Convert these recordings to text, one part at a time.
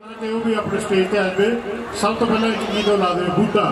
वो भी अपने स्टेज पे आए सब तो पहले एक गीत ला दे बूटा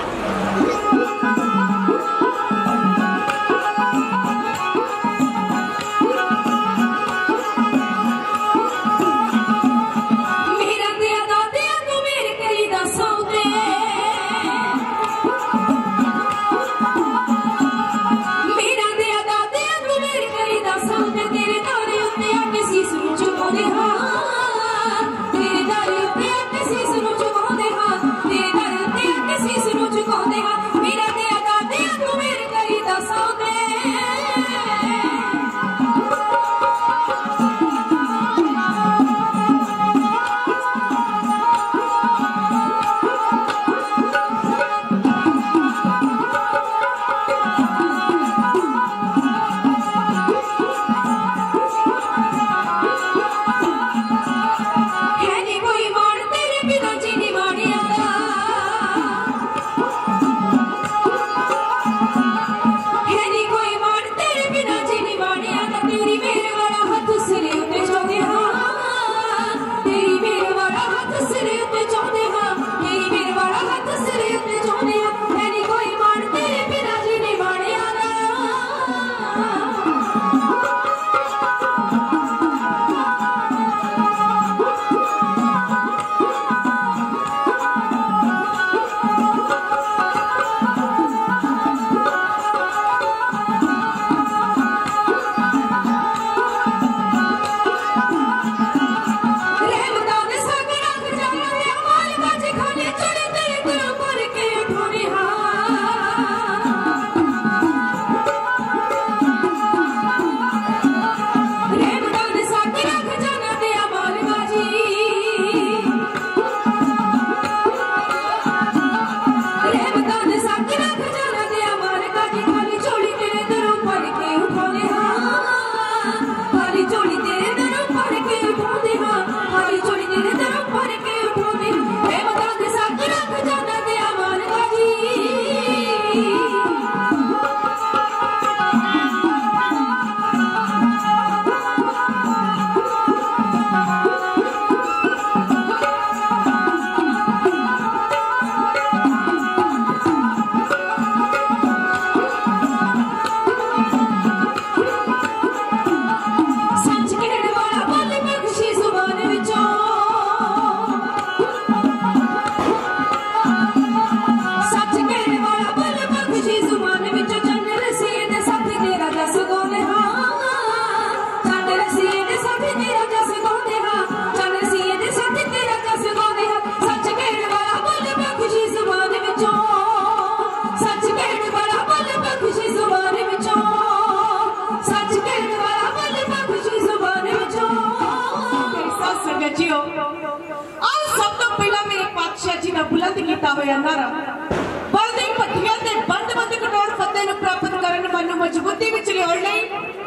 मजबूती विच लियाउण लई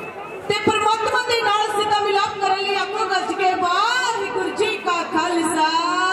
ते परमात्मा दे नाल सीधा मिलाप करन लई आखो गज के वाहिगुरू जी का खालसा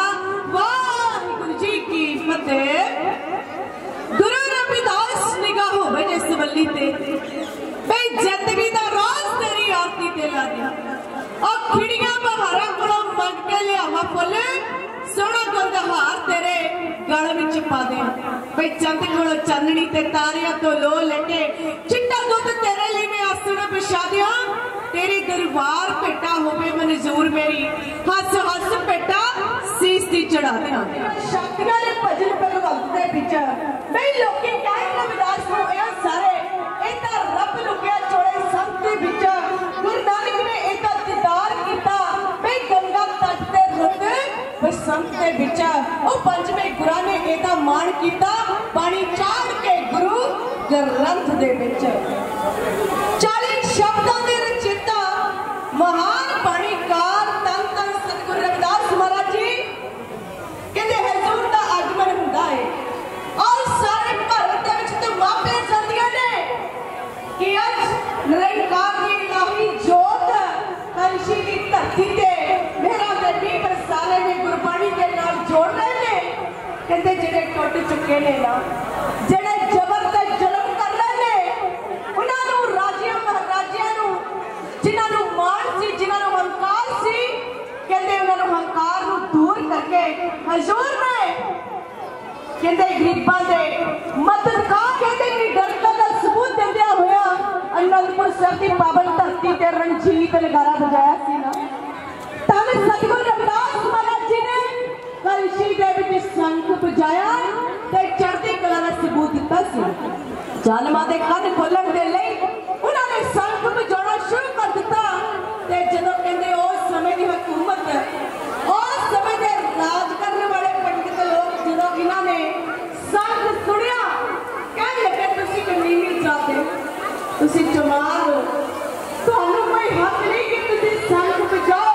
वाहिगुरू जी की फतेह। गुरु रविदास निगाह होवे जिस वल्ली ते बई जिंदगी दा राज तेरी आरती ते ला दे और खिड़ियां बहारां कोलों मंग के लियावा फुल सोना गुलदहार तेरे गल विच पा दे बई चंद कोलों चांदनी ते तारियां तो लो लटे चिट्टा दुध तेरे लिए मैं आसण बिछा दिया तेरी दरबार पेटा होवे मंजूर मेरी हस हस पेटा सीस दी चढ़ा दिया। शक्तियां दे भजन भगवंत दे विच बई लोकी कहण रविदास नूं ए सारे ए तां रब लुकिया छोड़े संत दे विच गुरु नानक ने ए तां दीदार कीता बई गंगा तट ते रुत बई संत दे विच ओ पंजवें गुरां ने ए तां मान कीता बाणी चाड़ के गुरु ग्रंथ दे विच 40 शब्दां दे रचयिता महान बाणीकार तन तन सतगुरु रविदास महाराज जी कहते हजूर दा आगमन हुंदा है और सारे भारत दे विच ते मापे चलदियां ने कि अज निरंकार दी इलाही जोत हंसी दी धरती ते मेरा दे 20 बरसाले में गुरबाणी दे नाल जोड़ रहे ने कहते जेड़े टुट चुके ने ना जेड़े जबर ते जुल्म कर रहे ने उन्हां नूं राजियां महाराजियां नूं जिन्हां नूं मान सी जिन्हां नूं हंकार सी कहते उन्हां नूं हंकार नूं दूर करके हजूर ने कहते गरीबां दे मददगार कहते निडरता का सबूत देंदे होया अनंदपुर साहिब की पावन धरती ते रणजीत नगारा बजाया सी ना। तन सतगुरु रविदास महाराज जी ने कलशी दे विच शंख बजाया ते चढ़ती कला का सबूत दिता सी। जालमा दे कन खोलण दे लई उन्होंने शंख बजाना शुरू कर दिता ते जदों कहंदे उस समय की हुकूमत उस समय दे राज करने वाले पंडित लोग जदों इन्होंने शंख सुनिया कहने लगे तुसीं कमीनी जाते तुसीं चमार हो तुहानूं कोई हक नहीं कि तुसीं शंख बजाओ।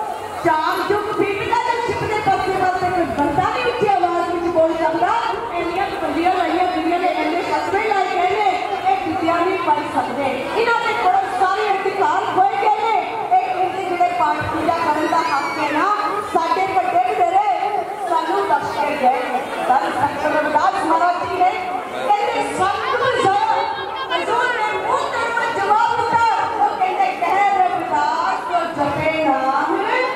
चार जुग बीतदा ते छिपदे पासे पासे कोई बंदा नहीं उच्ची आवाज विच बोल सकदा। इन्नियां बंदियां लाइयां दुनिया ने इन्ने फसवे लाई गए ने एक विद्या नहीं पढ़ सकते इन्हां दे कोल सारे अधिकार होए गए ने। एक कहंदे जिहड़े पाठ पूजा करन दा हक है ना साडे वड्डे वडेरे सानूं बख्श के गए। धन सतगुरु रविदास महाराज जी ने कहंदे शंख बजाया हजूर ने मुंह ते जवाब दिता वो कहंदे कह रविदास तो जपे नाम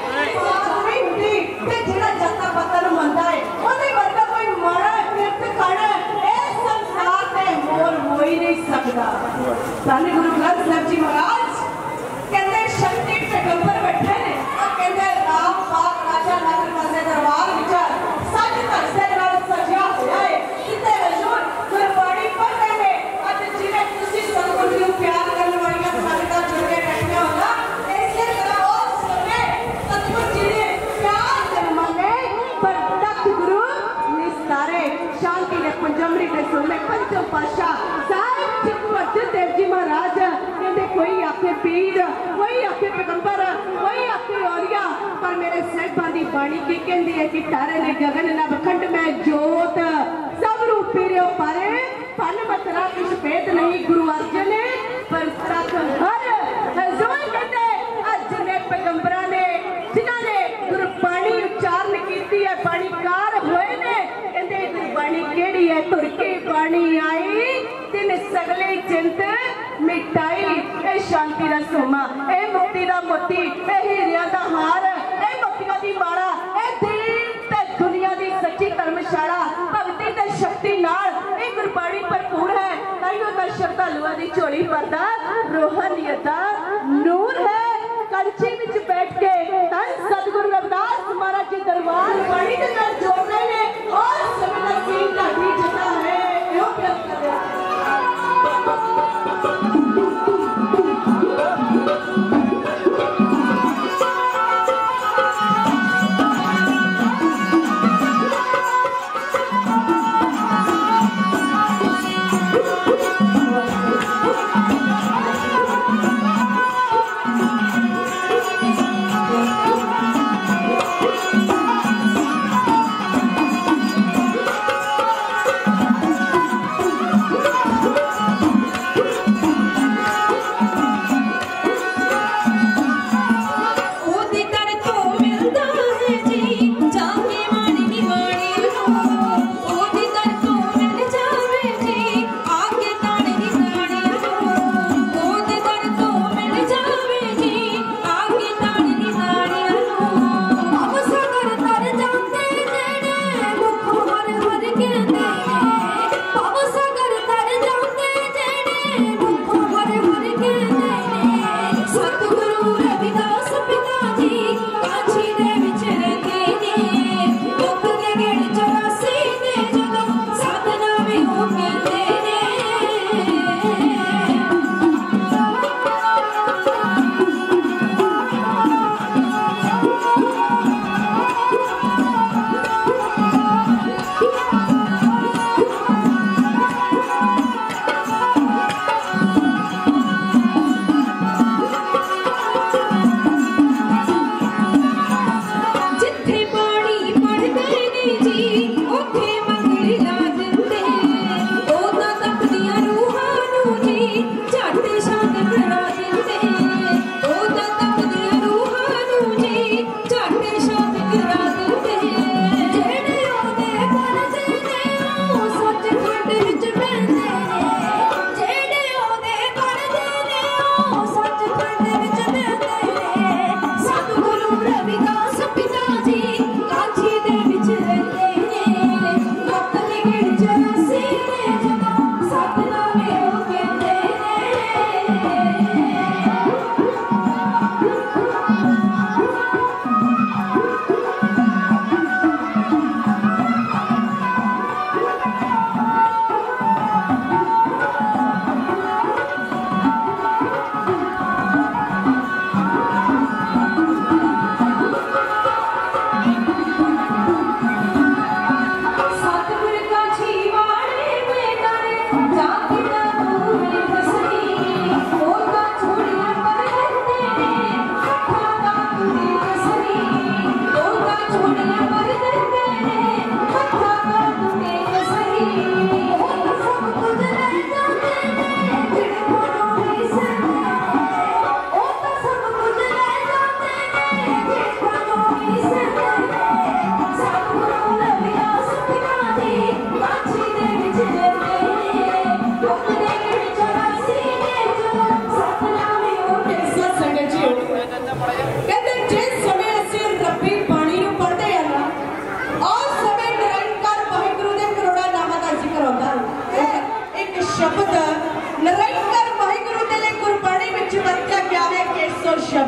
नहीं हुंदी ते जिहड़ा जता पतन मंदा है ओदे वर्गा कोई माड़ा किरत कर इस संसार ते मोल हो ही नहीं सकदा। धन गुरु ग्रंथ साहिब जी महाराज कहंदे शक्ति पैगंबर बैठे ने और कहंदे राम पाक राजा नगर मस्जिद दरबार विच सच धरसे नाल सजिया होया है जिथे हजूर गुरबाणी पढ़दे ने अज जिवें तुसीं सतगुरु नूं प्यार करन वालियां संगतां जुड़ के बैठियां हो ना इसे तरह उस समय सतगुरु जी ने प्यार करन वाले पर तख्त गुरु निस्तारे शांति दे पंजमरी दे सोमे पंचम पातशाह साहिब सिख अर्जन देव जी महाराज कहंदे कोई आखे पीर कोई आखे पैगंबर कोई आखे औलिया पर मेरे साहिबां दी बाणी की कहंदी है कि तारे ने गगन नवखंड में जोत सब रूप पीरियो पारे फन मतरा कुछ भेद नहीं गुरु अर्जन ने पर तक हर हजूर कहंदे अज ने पैगंबरां ने जिन्हां ने गुरबाणी उच्चारण कीती है बाणीकार होए ने कहंदे गुरबाणी केड़ी है तुर के बाणी आई तिन सगले चिंत मिटाई ए शांति दा सोमा ए मुक्ति दा मोती ए हीरिया दा हार ए मोतिया दी माला ए दीन ते दुनिया दी सच्ची धर्मशाला भगती ते शक्ति नाल ए गुरबाणी भरपूर है ताइयों दा श्रद्धालुआं दी झोली भरदा रूहानियत दा नूर है। कंची विच बैठ के धन सतगुरु रविदास महाराज जी दरबार बाणी दे नाल जोड़ रहे ने और समय दा सीन ढाडी जता है यो प्यार करया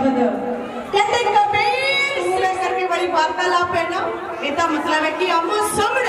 शब्द कहते कबीर सिरे करके बड़ी वार्तालाप है ना, इसका मतलब है कि आमो सामने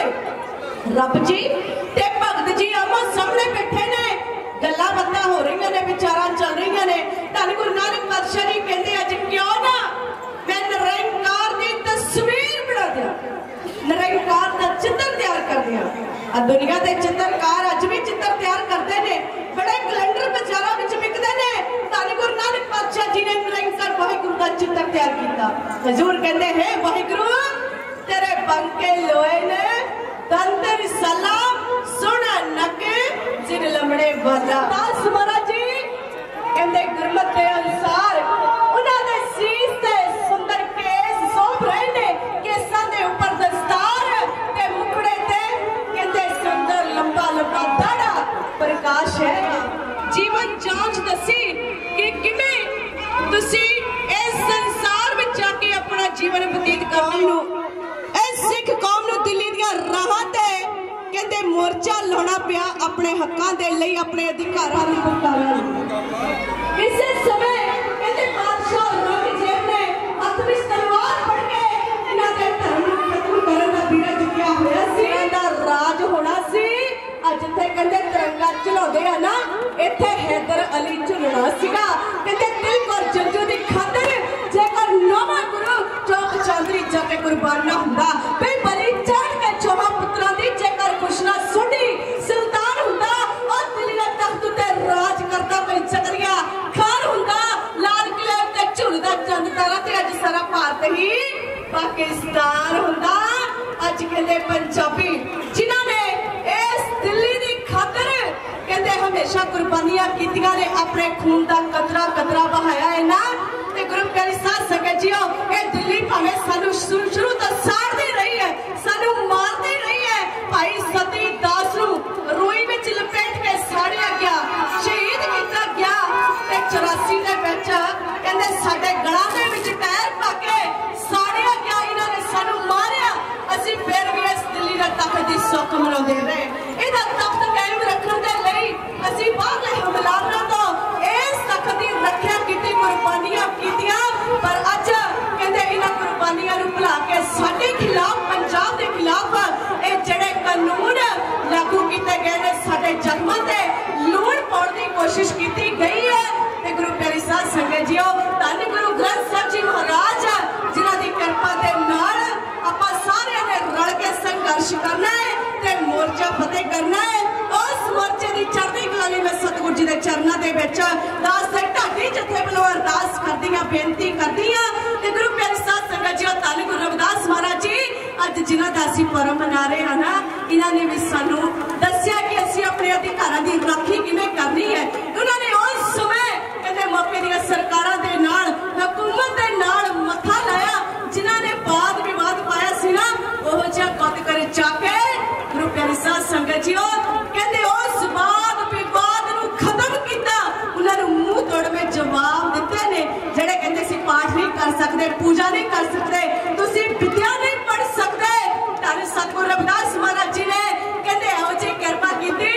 रब जी ते भगत जी आमो सामने बैठे ने, गल्लां बातां हो रही ने, विचारां चल रही ने। धन गुरु नानक पातशाह जी कहते अज क्यों ना मैं निरंकार की तस्वीर बना दिया, निरंकार का चित्र तैयार कर दिया। दुनिया के चित्रकार अज भी चित्र तैयार करते हैं, बड़े कैलेंडर बाजारों में बिकते हैं। धन गुरु नानक पातशाह जी ने निरंकार वाहिगुरु का चित्र तैयार किया। हजूर कहते हैं वाहिगुरु तेरे पंखे लोए ने तन तेरी सलाम सुन नके जिन लमड़े वाला। दास महाराज जी कहते गुरमत के अनुसार उन्होंने शीश से सुंदर केस सौंप रहे ने, केसां दे ऊपर दस्तार ते मुकड़े ते कहते सुंदर लंबा लंबा दाड़ा प्रकाश है। जीवन जांच दसी कि किवें तुसी इस संसार में जाके अपना जीवन व्यतीत करने नु इस सिख कौम नु दिल्ली दी राहां ते कहते मोर्चा लाना पिया अपने हक्कां दे लई, अपने अधिकारां दी पुकारां लई। इस समय कहते बादशाह औरंगजेब ने हथ विच तलवार फड़ के इन्हां दे धर्म नु खत्म करन दा बीड़ा चुकिया होया सी, इन्हां दा राज होना सी। अज जिथे कहते तिरंगा चलाते हैं ना, इत्थे हैदर अली झुलना सीगा। कहते दिल और जंजू की खातिर जेकर नवा गुरु चौक चांदरी जाके कुर्बान ना हुंदा, बे बलि चढ़ के चौहां पुत्रां दी जेकर खुशना सुनी सुल्तान हुंदा, और दिल्ली दे तख्त ते राज करदा कोई चकरिया खान हुंदा, लाल किले ते झुलदा चंद तारा ते अज सारा भारत ही पाकिस्तान हुंदा। अज कहते पंजाबी जिन्हां ने इस दिल्ली दी खातिर कहते हमेशा कुर्बानियां कीतियां ने, अपने खून का कतरा कतरा बहाया है ना। ते गुरु प्यारी साध संगत जीओ, ये दिल्ली भावें सानू शुरू तो साड़ती रही है, सानू मारती रही है। भाई सती दास नू रूई विच लपेट के साड़िया गया, शहीद किया गया, ते 84 दे विच कहते साडे गलां दे विच पैर पा के साड़िया गया, इन्हां ने सानू मारिया। असीं फिर भी इस दिल्ली दा तख्त दी सुख मनाउंदे रहे, इहदा तख्त कायम रखण दे लई असीं बाहरले हमलावरां तों इस तख्त दी रखिया कीती, कुर्बानियां कीतियां। पर अज कहंदे इन्हां कुर्बानियां नूं भुला के साडे खिलाफ, पंजाब दे खिलाफ इह जिहड़े कानून लागू कीते गए ने, साडे जख्मां ते लूण पाउण दी कोशिश कीती गई है। ते गुरु प्यारी साध संगत जीओ, धन गुरु ग्रंथ साहिब जी महाराज जिन्हां दी किरपा दे नाल आपां सारे ने रल के संघर्ष करना है ते मोर्चा फतेह करना है। उस मोर्चे की चढ़ती कला लई मैं सतगुरु जी के चरणों के विच दास दे ढाडी जथे वालों अरदास करदी हां, बेनती करदी हां। ते गुरु प्यारी साध संगत जीओ, धन गुरु रविदास महाराज जी अज जिन्हां दा असीं पर्व मना रहे हैं ना, इन्हां ने भी सानू दस्सिया कि असीं अपने अधिकारां दी राखी किवें करनी है। उन्होंने उस समय कहते मौके दी सरकारां दे नाल, हुकूमत दे नाल मत्था लाया, जिन्हां ने वाद विवाद पाया सी ना, ओह जिहा कद कर जाके गुरु प्यारी साध संगत जीओ कहते उस वाद विवाद नूं खत्म कीता। उन्हां नूं मूंह तोड़ में जवाब दिते ने, जिहड़े कहते सी पाठ नहीं कर सकते, पूजा नहीं कर सकते, तुसीं विद्या नहीं पढ़ सकते। धन सतगुरु रविदास महाराज जी ने कहते इहो जी किरपा कीती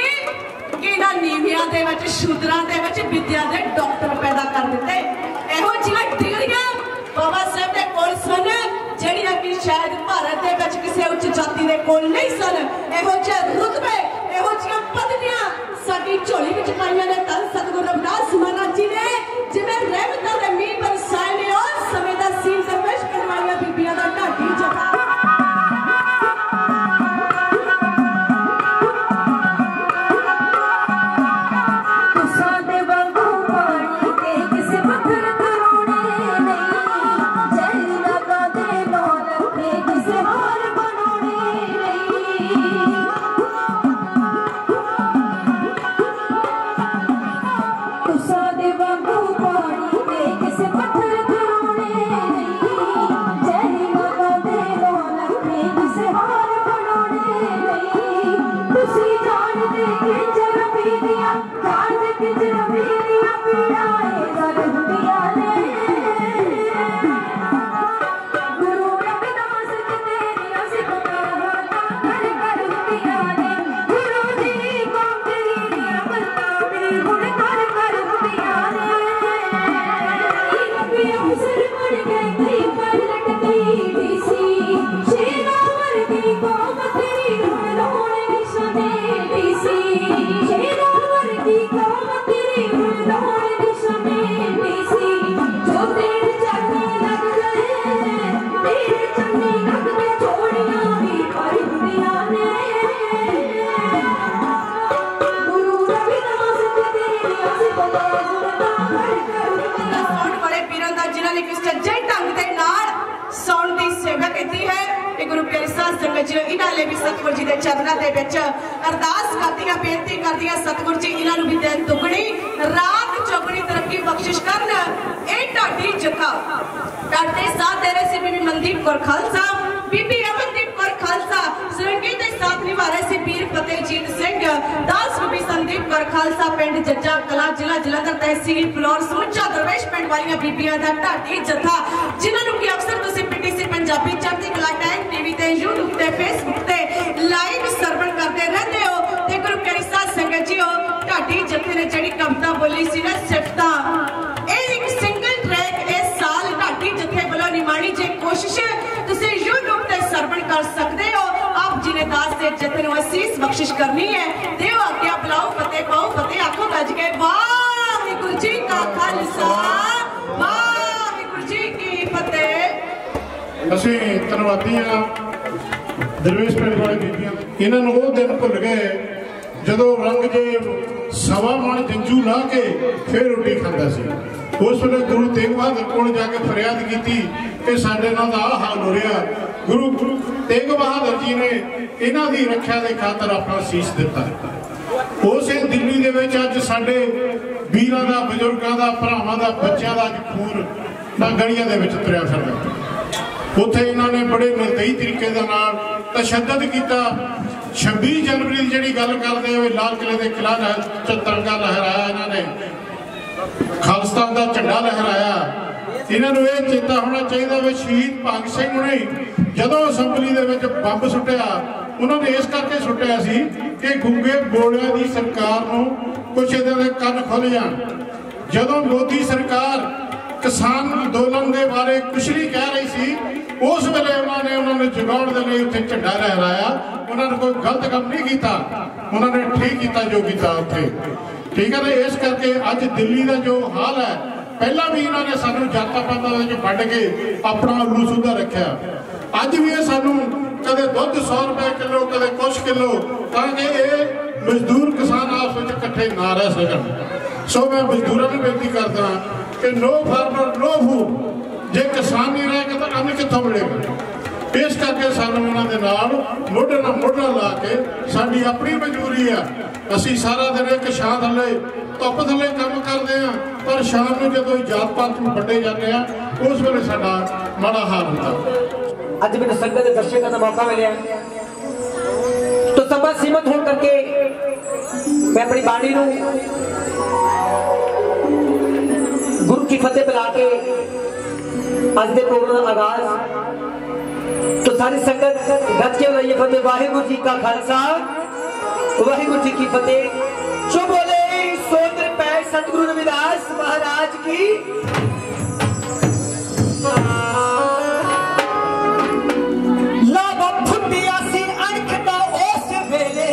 कि इन्हां नीवियां दे विच शूदरां दे विच विद्या दे डॉक्टर पैदा कर दिते। इहो जिहियां डिग्रियां बाबा साहब दे कोल सन, ਜਿਹੜੀਆਂ कि शायद भारत ਦੇ ਵਿੱਚ ਕਿਸੇ ਉੱਚ ਜਾਤੀ ਦੇ ਕੋਲ नहीं सन। ਇਹੋ ਜਿਹੇ रुतबे, ਇਹੋ ਜਿਹੀਆਂ ਪਦਵੀਆਂ ਸਾਡੀ ਝੋਲੀ ਵਿੱਚ ਪਾਈਆਂ ਨੇ ਧੰਨ ਸਤਿਗੁਰੂ ਰਵਿਦਾਸ ਮਹਾਰਾਜ ਜੀ ਨੇ। ਜਿਵੇਂ ਰਹਿਮਤਾਂ ਦੇ ਮੀਂਹ ਬਰਸਾਏ ਨੇ, ਉਸ ਸਮੇਂ ਦਾ ਸੀਨ ਦਰਵੇਸ਼ ਕਰਨ ਵਾਲੀਆਂ ਬੀਬੀਆਂ ਦਾ ਢਾਡੀ ਜਗਾ। वीरों का जिन्होंने किस सच्चे ढंग के नाल सौण की सेवा की है। गुरु प्यारी साध संगत जी इन्होंने भी सतगुरु जी के चरणों के विच अरदास करदियां बेनती करदियां सतगुरु जी इन्होंने भी दिन दुगनी रात चौगनी तरक्की बख्शिश करन। ये ढाडी जथा ढाडे साथ दे रहे सी बीबी मनदीप कौर खालसा, बीबी अमनदीप कौर खालसा, सरंगी के साथ निभा रहे सी पीर फतेहजीत सिंह दास, बीबी संदीप कौर खालसा, पिंड जज्जा कला जिला जलंधर तहसील फ्लोर समूचा दरवेश पिंड वालियां बीबियां दा ढाडी जथा जिन्होंने कि अक्सर तुसीं PTC Punjabi Chardi Kala time TV ते यूट्यूब ते फेसबुक ते लाइव सर्वण करते रहते हो। ते गुरु प्यारी साध संगत जी हो ढाडी जथे ने जिहड़ी कविता बोली सी ना सिफतां, एक सिंगल ट्रैक इस साल ढाडी जथे वालों निमाणी जे कोशिश तुसीं यूट्यूब ते सर्वण कर सकते हो। आप जी ने दास दे जथे नूं असीस बख्शिश करनी है। देव आज्ञा बुलाओ फतेह पाओ फतेह आखो गज के वाहिगुरू जी का खालसा वाहिगुरू जी की फतेह। असीं धन्नवादी हाँ दरवेश पिंड वाले बीबियां, इन्होंने वो दिन भुल गए जदों रंग जे सवा मन जंजू ला के फिर रोटी खाता सी। उस वे गुरु तेग बहादुर कोल जाके फरियाद की कि साडे नाल दा हाल हो रहा। गुरु तेग बहादुर जी ने इन्हां दी रक्षा के खातर अपना शीश दिता। उस दिल्ली दे विच अज साडे वीरां दा बजुर्गां दा भरावां दा बच्चों का अज खून ना गलियां दे विच तुरिया फिरदा। उत्थे इन्होंने बड़े निर्दयी तरीके तशद्दद किया। 26 जनवरी की जी गल करते हुए लाल किले के खिलाफ तिरंगा लहराया, इन्होंने खालिस्तान का झंडा लहराया। इन्होंने ये चेता होना चाहिए भी शहीद भगत सिंह ने जदों असैम्बली के बंब सुटिया उन्होंने इस करके सुटिया सी कि गुंगे बोलिया की सरकार को कुछ इहदे कन खुल जाण। जदों मोदी सरकार किसान अंदोलन के बारे कुछ नहीं कह रही सी, उस वेले उन्होंने जगाउण दे लई उत्थे झंडा लहराया। उन्होंने कोई गलत काम नहीं किया, उन्होंने ठीक किया जो किया उत्थे, ठीक है ना। इस करके अज दिल्ली का जो हाल है, पहला भी इन्होंने सानू जाता पाता वंड के अपना उल्लू सुधा रखा। अज भी ये सानू कदे दुध 100 रुपए किलो कदे कुछ किलो, ताकि ये मजदूर किसान आपस में इकट्ठे ना रह सकन। सो मैं मजदूरों को बेनती करदा कि नो फार्मर नो फूड, जे किसान नहीं रहेगा तो अन्न कितों मिलेगा। इस करके सानू उन्होंने नाल मोढे नाल मोढा ला के साडी अपनी मजबूरी है। असी सारा दिन एक छां थले धुप थले काम करते हैं, पर शाम को जो जात पात में वंडे जाते हैं उस वेले साडा माड़ा हाल होता। अज मैंने संगत के दर्शन का मौका मिले तो सभा सीमित हो करके मैं अपनी बाणी नूं गुरु की फतेह बुला के अज के प्रोग्राम का आगाज तो सारी संगत गज के बुलाइए फतेह। वाहिगुरू जी का खालसा वाहिगुरू जी की फतेह। जो बोले सोत्र पै सतगुरु रविदास महाराज की। लावा फुटिया सी अणख दा उस वेले,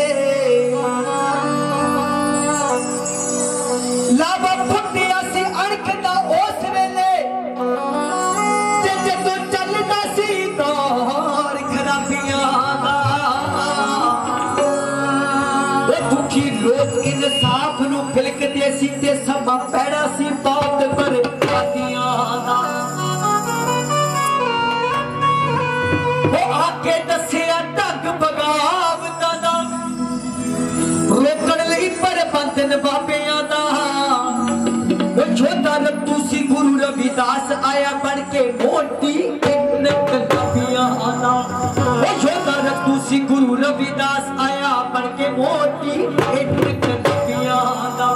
लावा फुटिया सी अणख दा उस वेले, ते जदों चलदा सी दौर खराबियां दा। दुखी लोग इंसाफ नूं फिलकदे सी ते समा पैड़ा सी बहुत बर्बादियां दा। आके दसिया ढंग बगावतां दा, रोकण लई प्रबंधन बाबियां दा। छोटा रत्तू सी गुरु रविदास आया बन के मोटी कलाबियां दा। छोटा रत्तू सी गुरु रविदास आया बन के मोटी कलाबियां दा।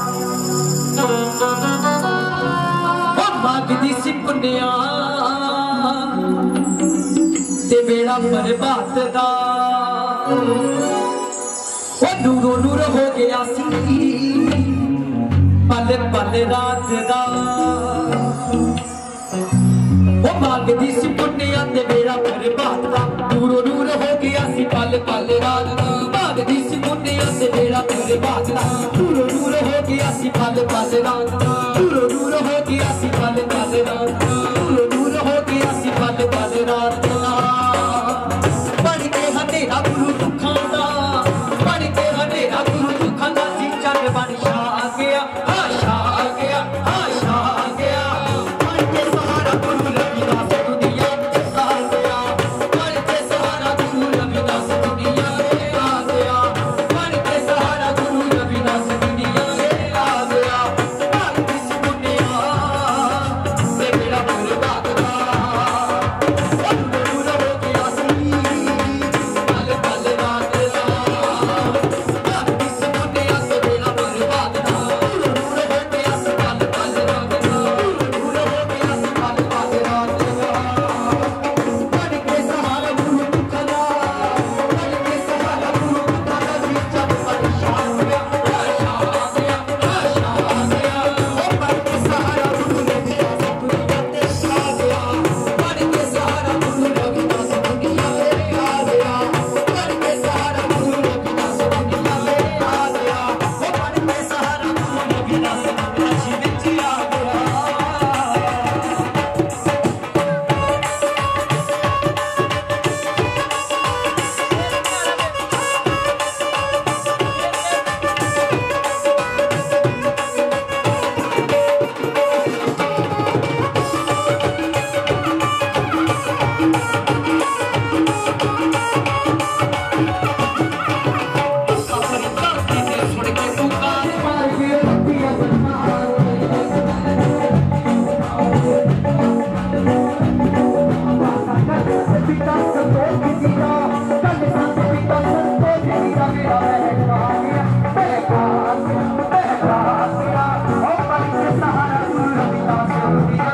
मांगदी सी पुन्निया ते बेड़ा बर्बाद दा, नूरो नूर हो गया सी पल पल रात दा। मांगदी सी पुन्निया ते बेड़ा बर्बाद दा, नूरो नूर हो गया सी पल पल रात दा। मांगदी सी पुन्निया ते बेड़ा बर्बाद दा, नूरो नूर हो गया सी पल पल रात दा। नूरो नूर हो गया सी पल पल रात दा, नूरो नूर हो गया सी पल पल रात दा। गुरु दुखा दा बन के हनेरा गुरु दुखा दा जी चंद बन छा गया, छा गया, छा गया।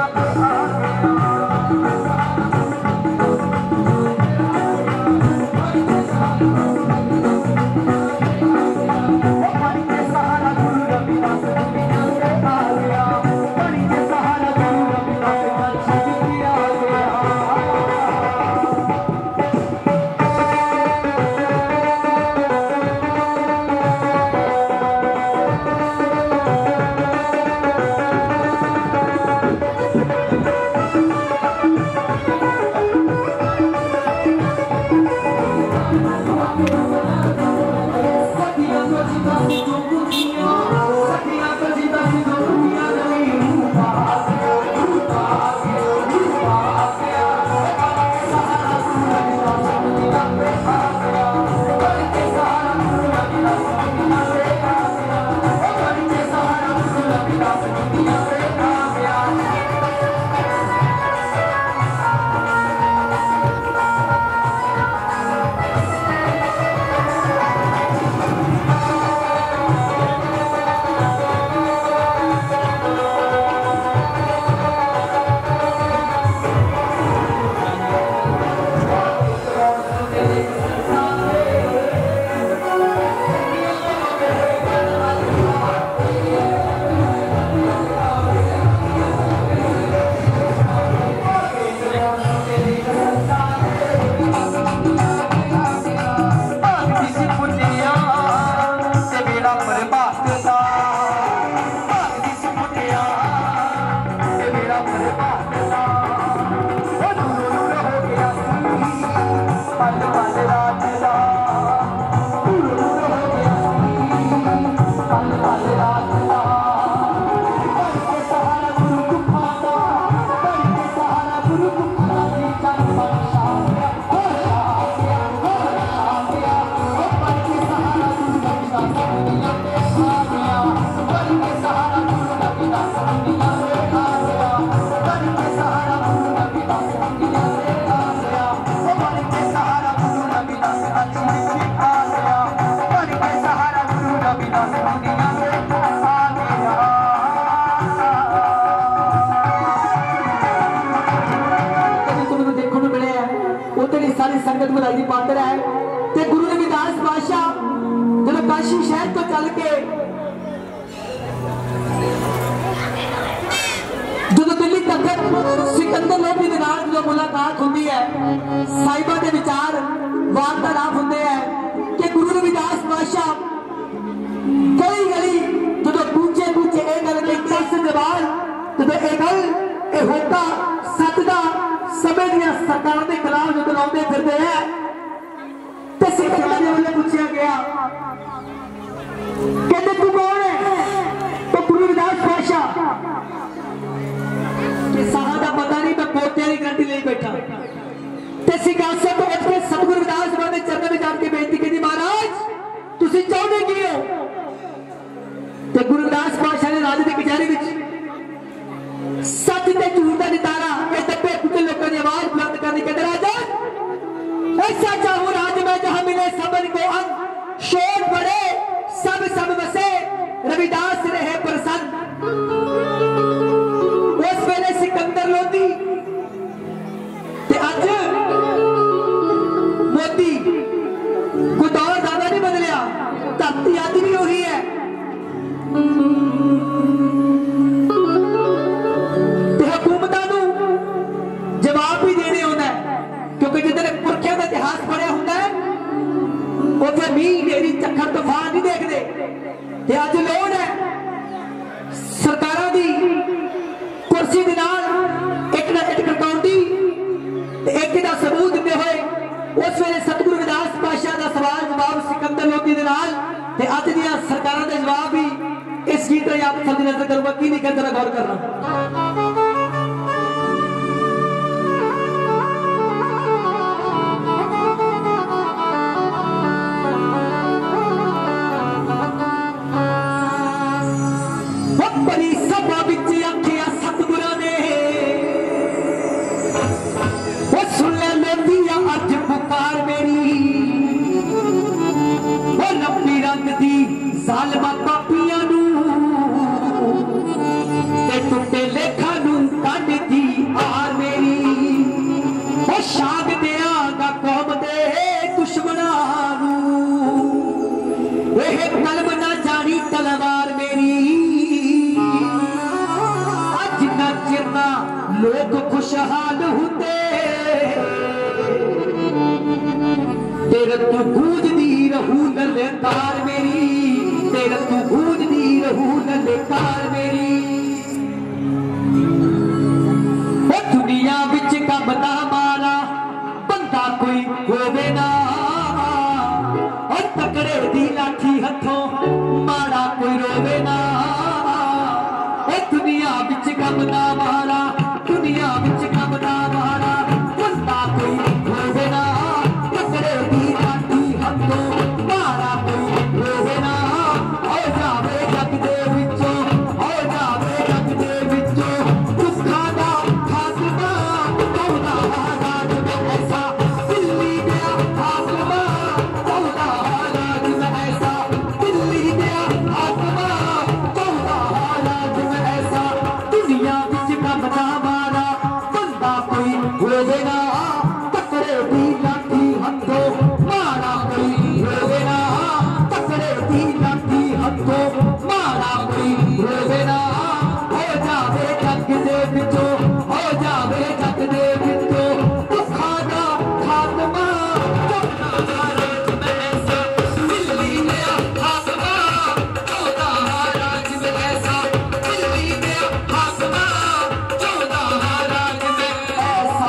सारी संगत बधाई की पात्र है। ते गुरु रविदास पातशाह जब काशी शहर तो चल के जो दिल्ली तक सिकंदर लोधी के नाल जो मुलाकात होती है, साहिबा के विचार वार्तालाप होते हैं कि गुरु रविदास पातशाह गली गली जो पूछे पूछे एक गल के दस जवान जो एक गल ए होता सच का समय दिया सरकारों के खिलाफ जो लाते फिरते हैं। तो सिकंदर ने उन्हें पूछा गया कहते तू कौन है? तो गुरु रविदास पातशाह के सारा का पता नहीं, मैं पोते की गारंटी ले बैठा। ते सिंहासन तो उठ के सतगुरु रविदास बाबा के चरणों में जाके बेनती की महाराज तुसी चाहते की हो? तो गुरु रविदास पातशाह ने राज की कचहरी में सच ते झूठ का नितारा दबे कुछ लोगों की आवाज बुलंद करनी कहते राजन ऐसा चाहूं राज में जहां मिले सबन को अंग शोर बड़े सब बसे रविदास रहे प्रसन्न। उस वेले सिकंदर लोधी ते अज मोदी कोई दौर ज्यादा नहीं बदलिया, धरती अज भी वही है। जवाब भी देने होता है क्योंकि जितने पुरखियों का इतिहास पढ़िया होता है उसे मीह नेरी झक्खड़ तूफान नहीं देखते। अज लोड़ है सरकारों की कुर्सी के नाल एक ना एक कटौती एक का सबूत देते हुए उस वेले सतगुरु रविदास पातशाह का सवाल जवाब सिकंदर लोधी के नाल ते अज दी सरकारों के जवाब भी इस गीत में आप सब नजर करूंगा की नहीं कहता गौर करना। बड़ी सभा विच आखिया सतगुरा ने वो सुन ले लोधिया अज पुकार मेरी वो लंबी रंग दी जालमा पापियां नू ते टुटे लेखा दी आर मेरी वो शाग देंगा कौम दे दुश्मनां वह कलम ना जानी तलवार मेरी अज ना चिरना लोग खुशहाल होंदे तेरे तू गूंजदी रहू ललकार मेरी तेरे तू गूंजदी रहू ललकार मेरी ओ दुनिया विच कम ना मारा बंदा कोई होवे ना और तकड़े दी लाठी हथों माड़ा कोई रोवे ना ओ दुनिया विच कम ना मारा दुनिया विच कम ना मारा बंदा कोई होवे ना तकड़े दी लाठी हथों माड़ा कोई रोवे ना ओ जावे जग दे विचों ओ जावे जग दे विचों दुखां दा खात्मा कौदा राज में ऐसा दिल्ली दिया खात्मा कौदा राज में ऐसा दिल्ली दिया खात्मा कौदा राज में ऐसा दुनिया विच कम ना मारा बंदा कोई होवे ना तकड़े दी लाठी हथों माड़ा कोई रोवे ना तकड़े दी लाठी हथों माड़ा कोई रोवे ना हो जावे जग दे विचों हो जावे जग दे विचों दुखां दा खात्मा कौदा राज में ऐसा दिल्ली दिया खात्मा कौदा राज में ऐसा दिल्ली दिया खात्मा कौदा राज में ऐसा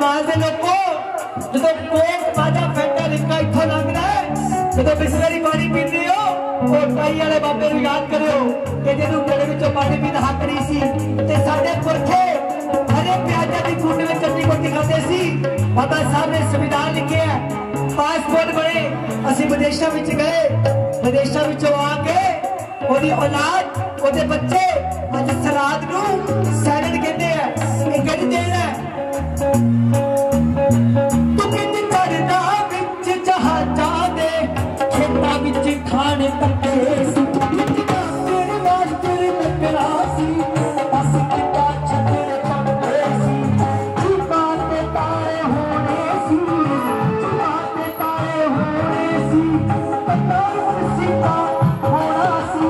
समाज के लोगों जो कोक बाजा फैंटा लिखा इत्थों लंघदा है जो बिस्लरी पानी पीते हो वो टाई वाले बाबे को याद करो कि जिन्हों गले विचों पानी पीने हक नहीं सी ते साडे पुरखे हरे प्याजा की कुंड में चटनी रोटी खाते सी। बाबा साहब ने संविधान लिखे है पासपोर्ट बने असी विदेशों में गए विदेशों में आके ओदी औलाद ओदे बच्चे अज सलाद नूं सैलड कहते हैं ये गड़ देना तू किंज करदा विच जहाजा दे खेतां विच खाने पक्के सी तेरे मास्टर नकरा सी बस किता छतरे पक्के सी जुबान ते तारे होने सी जुबान ते तारे होने सी पता सीता होना सी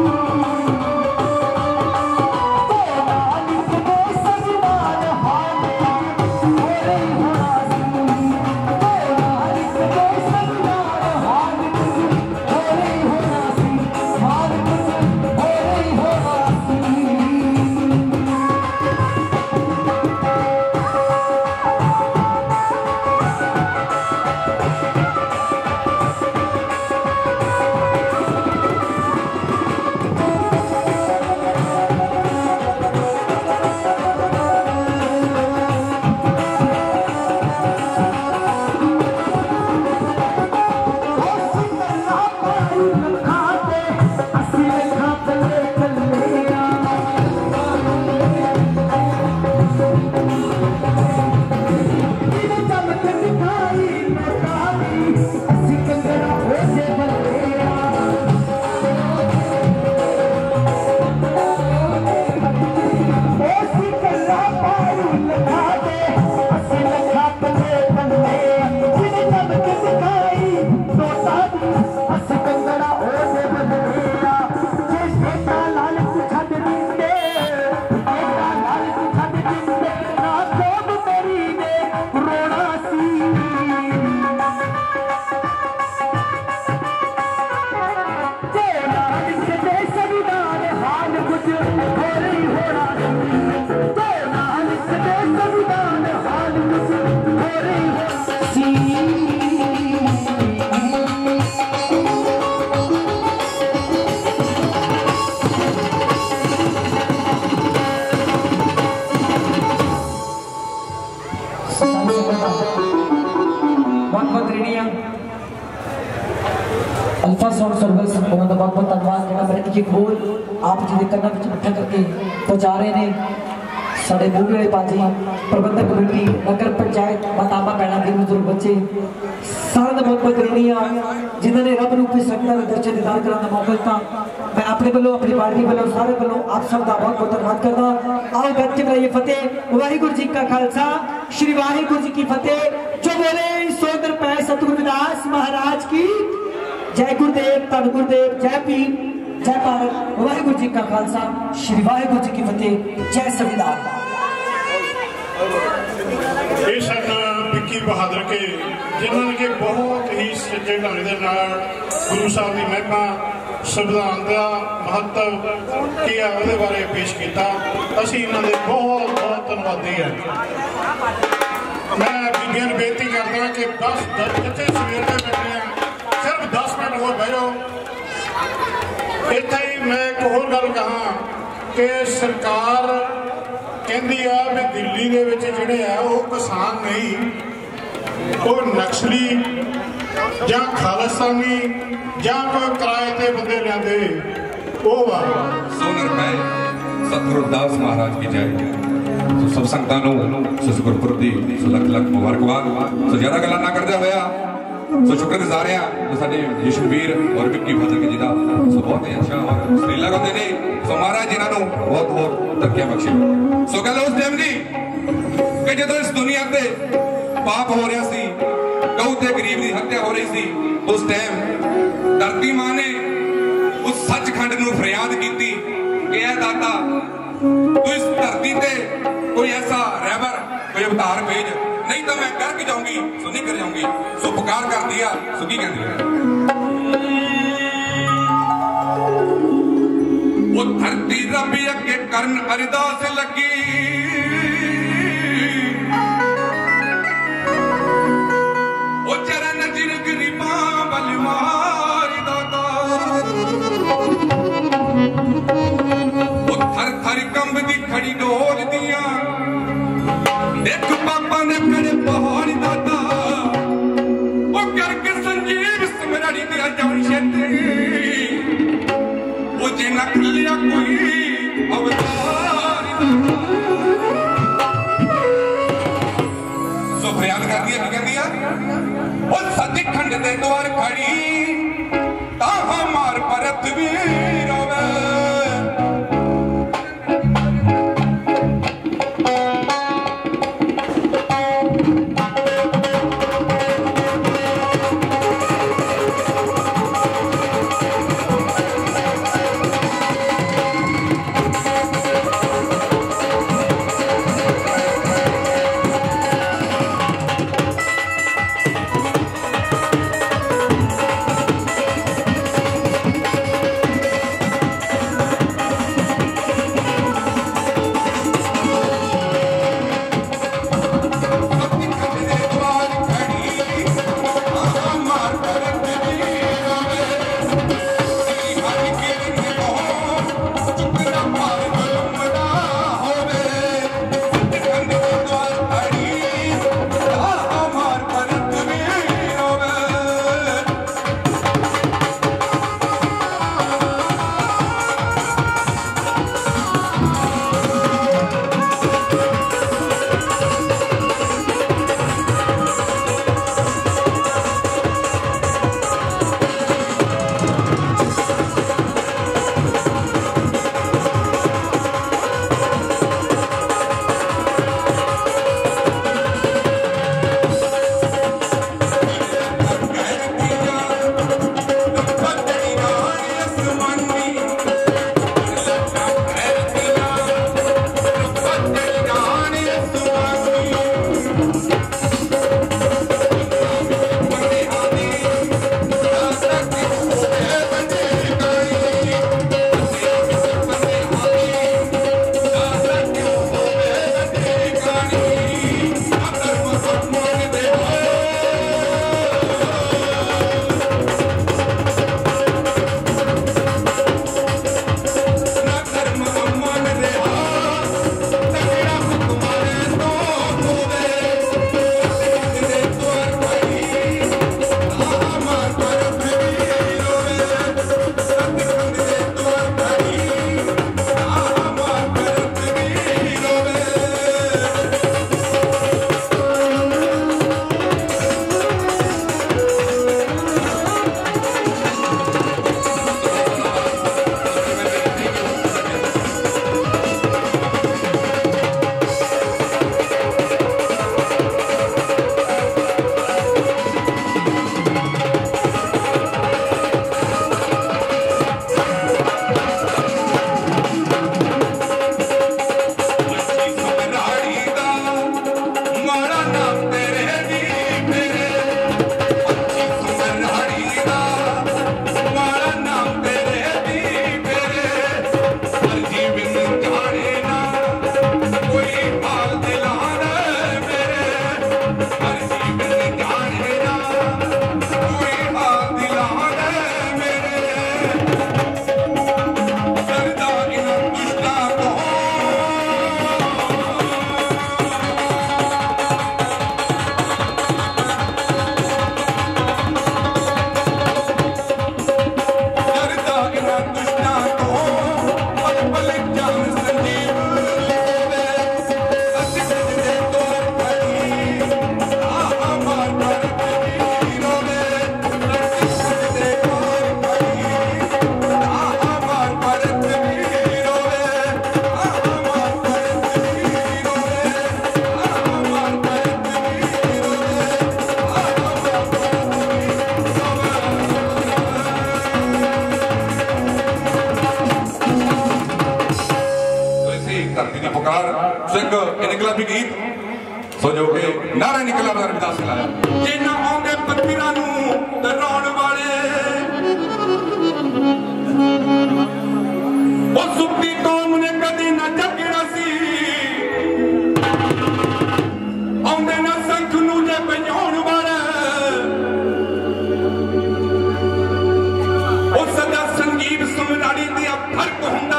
अल्फा साउंड सर्विस उन्होंने बहुत बहुत धन्यवाद जो मेरे जी खोल आप जी के कन्ना में इकट्ठा करके पहुँचा रहे हैं साढ़े मूवी वाले पाजी प्रबंधक कमेटी नगर पंचायत माताबा भैन के बुजुर्ग बच्चे सारे बहुत बहुत ऋणिया जिन्होंने रब रूपी संगत के दर्शन दीदार कराने का मौका दिता। मैं अपने वालों अपनी पार्टी वालों सारे वालों आप सब का बहुत बहुत धन्यवाद करता। आओ बच्चे मेरा ये फतेह वाहिगुरू जी का खालसा श्री वाहिगुरू जी की फतेह। जो बोले सोदर पै सतगुरु रविदास महाराज की जय गुरुदेव धन गुरुदेव जय पीर जय भारत वाहिगुरू जी का खालसा श्री वाहिगुरू जी की फतेह जय संविधान। विक्की बहादुर के जिन्होंने के बहुत ही सच्चे ढंग के गुरु साहब की महिमा संविधान का महत्व किया उसके बारे पेश किया। असी इन्होंने बहुत बहुत धन्यवादी है। मैं बीबियां नूं बेनती करदा कि बस जिथे सवेर के बैठे हैं सिर्फ 10 मिनट होर बहो। इत्थे ही मैं एक होर गल कहां कि सरकार कहती है भी दिल्ली के विच जिहड़े आ वो किसान नहीं वो नक्सली या खालिस्तानी या कोई किराए ते बंदे लिआंदे वो वा। सोनर मैं सतगुरु दास महाराज की जय। तो सब संगतां नूं सस गुरपुरब दी लख लख मुबारकबाद। सो ज्यादा गल्लां ना करदे होया सो शुक्रगुजार हैं जो साडे यशवीर और विक्की बहादुर जी दा सो बहुत ही अच्छा और सुरीला गाते ने। सो महाराज जिन्हां नूं बहुत बहुत तरक्कियां बख्शे। सो गल उस टाइम दी कि जदों इस दुनिया ते पाप हो रहा सी गऊ ते गरीब की हत्या हो रही सी उस टाइम धरती मां ने उस सचखंड नूं फरियाद की कि ऐ दाता तू इस धरती ते कोई ऐसा रहबर कोई अवतार भेज नहीं तो मैं गर्क जाऊंगी सो नहीं कर जाऊंगी। सो पुकार कर दिया सो की कहती है वो धरती रबी अगे करन अरदास लगी दे द्वार खड़ी ताहा मार परत भी रोवे सिंह इनकलाबी गीत सो जो के नारा निकला रविदास लाया जे ना आउंदे फकीरां नू दराउण वाले ओ सुप्ती कौम ने कदी ना जगड़ा सी आउंदे ना संख नू जे पजाउण वाले ओ सदा संगीत सुमराड़ी दी फर्क हुंदा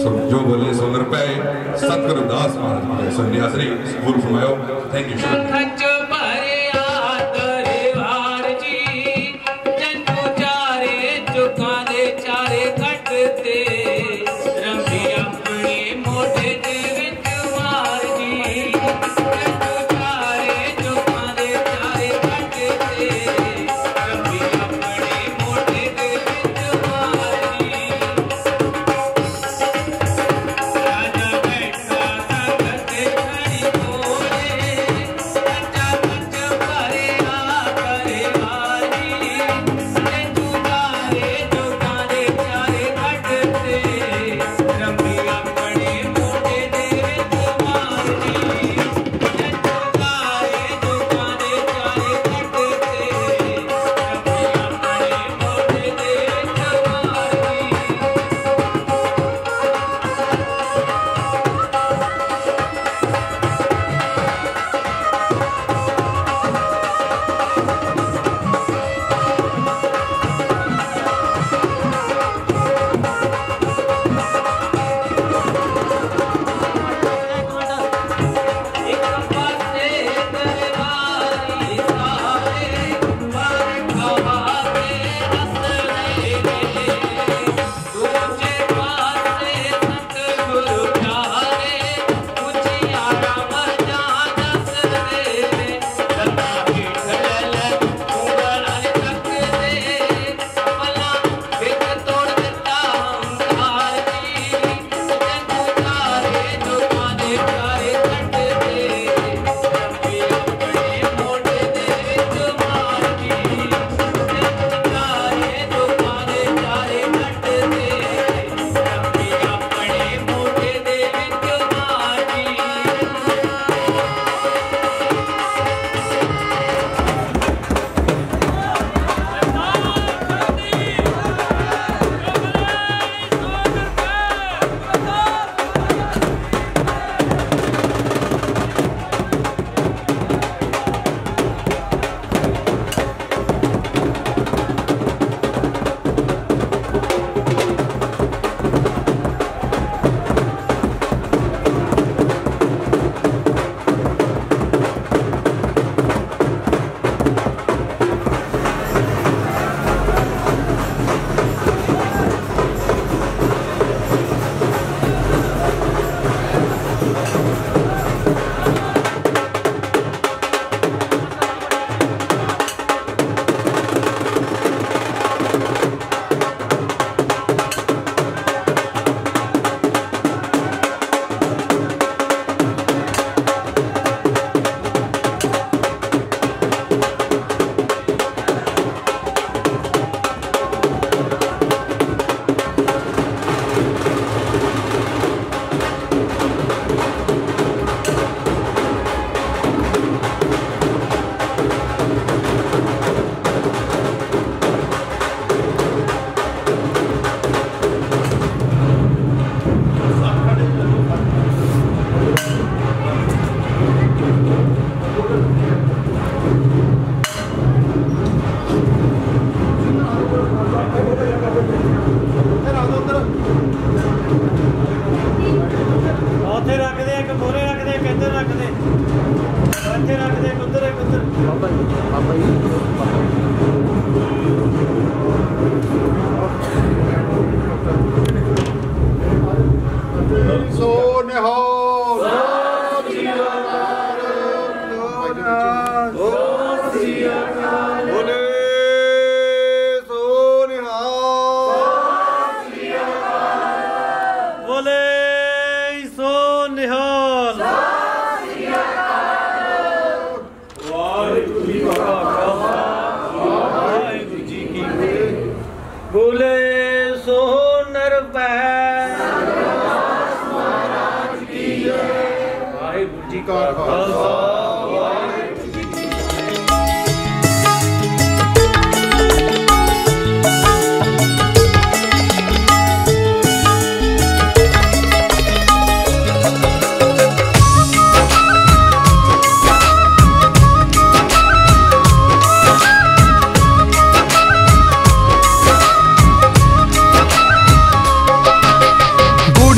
जो बोले सो नर पे सतगुरु दास महाराज सन्यासी गुरु फरमायो। Thank you.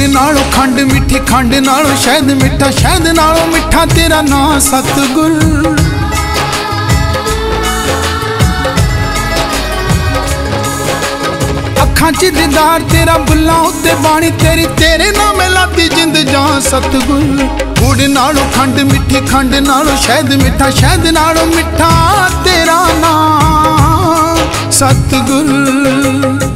नालों खंड मिठी, खंड नालों शहद मिठा, शहद नालों मिठा तेरा नाम सतगुर। अखां च दीदार तेरा, बुल्लां उत्ते बाणी तेरी, तेरे नाम लाती जिंद जान सतगुर। गुड़ नालों खंड मिठी, खंड नालों शहद मिठा, शहद नालों मिठा तेरा नाम सतगुर।